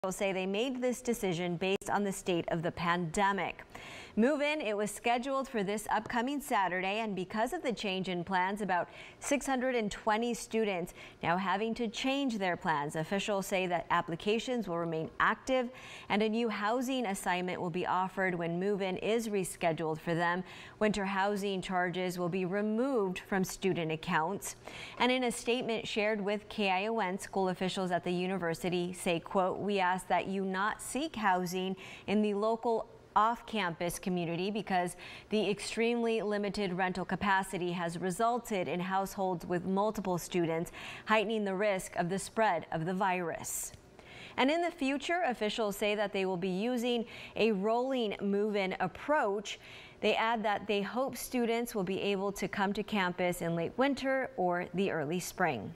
Say they made this decision based on the state of the pandemic. Move-in, it was scheduled for this upcoming Saturday, and because of the change in plans, about 620 students now having to change their plans. Officials say that applications will remain active and a new housing assignment will be offered when move-in is rescheduled for them. Winter housing charges will be removed from student accounts. And in a statement shared with KION, school officials at the university say, quote, "We ask that you not seek housing in the local off-campus community because the extremely limited rental capacity has resulted in households with multiple students, heightening the risk of the spread of the virus." And in the future, officials say that they will be using a rolling move-in approach. They add that they hope students will be able to come to campus in late winter or the early spring.